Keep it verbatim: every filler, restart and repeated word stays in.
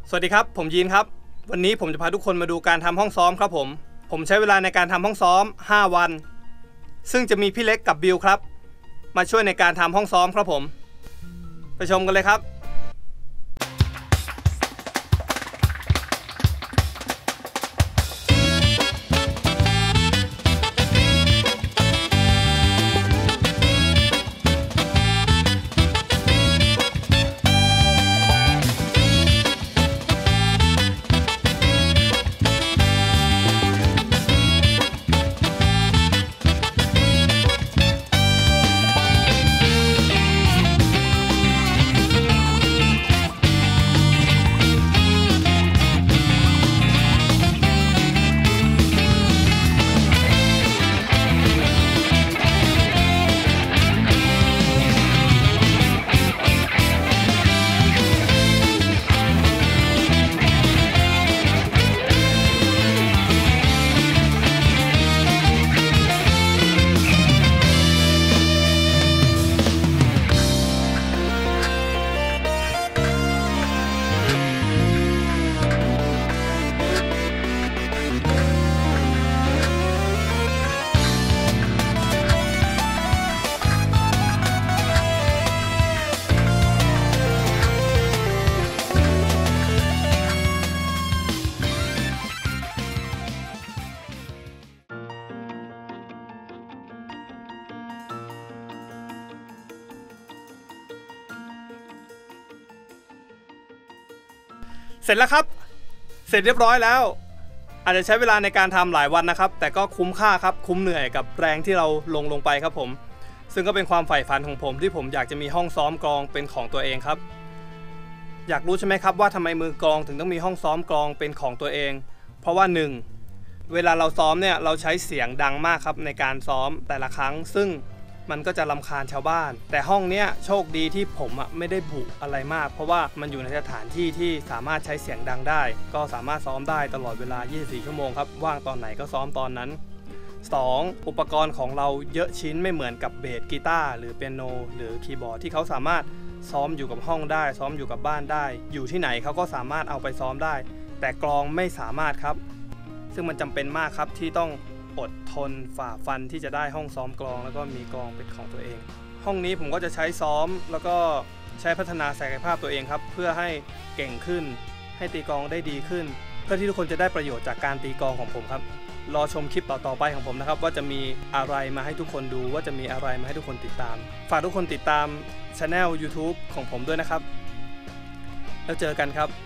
สวัสดีครับผมยีนครับวันนี้ผมจะพาทุกคนมาดูการทำห้องซ้อมครับผมผมใช้เวลาในการทำห้องซ้อมห้าวันซึ่งจะมีพี่เล็กกับบิวครับมาช่วยในการทำห้องซ้อมครับผมไปชมกันเลยครับเสร็จแล้วครับเสร็จเรียบร้อยแล้วอาจจะใช้เวลาในการทำหลายวันนะครับแต่ก็คุ้มค่าครับคุ้มเหนื่อยกับแรงที่เราลงลงไปครับผมซึ่งก็เป็นความใฝ่ฝันของผมที่ผมอยากจะมีห้องซ้อมกลองเป็นของตัวเองครับอยากรู้ใช่ไหมครับว่าทำไมมือกลองถึงต้องมีห้องซ้อมกลองเป็นของตัวเองเพราะว่าหนึ่งเวลาเราซ้อมเนี่ยเราใช้เสียงดังมากครับในการซ้อมแต่ละครั้งซึ่งมันก็จะรำคาญชาวบ้านแต่ห้องเนี้ยโชคดีที่ผมอ่ะไม่ได้บุอะไรมากเพราะว่ามันอยู่ในสถานที่ที่สามารถใช้เสียงดังได้ก็สามารถซ้อมได้ตลอดเวลายี่สิบสี่ชั่วโมงครับว่างตอนไหนก็ซ้อมตอนนั้นสองอุปกรณ์ของเราเยอะชิ้นไม่เหมือนกับเบสกีตาร์หรือเปียโนหรือคีย์บอร์ดที่เขาสามารถซ้อมอยู่กับห้องได้ซ้อมอยู่กับบ้านได้อยู่ที่ไหนเขาก็สามารถเอาไปซ้อมได้แต่กลองไม่สามารถครับซึ่งมันจำเป็นมากครับที่ต้องอดทนฝ่าฟันที่จะได้ห้องซ้อมกลองแล้วก็มีกลองเป็นของตัวเองห้องนี้ผมก็จะใช้ซ้อมแล้วก็ใช้พัฒนาศักยภาพตัวเองครับเพื่อให้เก่งขึ้นให้ตีกลองได้ดีขึ้นเพื่อที่ทุกคนจะได้ประโยชน์จากการตีกลองของผมครับรอชมคลิปต่อๆไปของผมนะครับว่าจะมีอะไรมาให้ทุกคนดูว่าจะมีอะไรมาให้ทุกคนติดตามฝากทุกคนติดตาม channel ยูทูบ ของผมด้วยนะครับแล้วเจอกันครับ